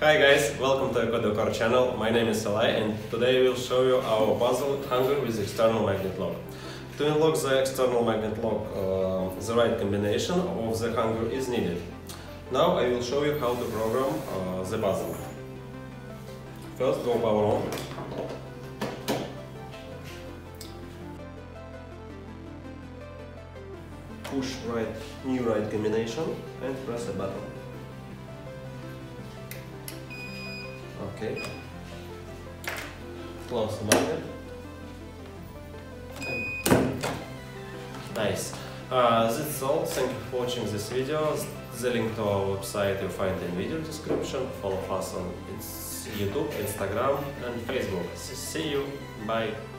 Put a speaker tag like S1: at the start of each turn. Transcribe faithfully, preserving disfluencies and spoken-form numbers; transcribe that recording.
S1: Hi guys, welcome to er-ecodecor channel. My name is Eli and today I will show you our puzzle hanger with external magnet lock. To unlock the external magnet lock, uh, the right combination of the hanger is needed. Now I will show you how to program uh, the puzzle. First, go power on. Push right, new right combination and press the button. Okay. Close the magnet. Nice. Uh, that's all. Thank you for watching this video. The link to our website you'll find in video description. Follow us on YouTube, Instagram and Facebook. See you. Bye.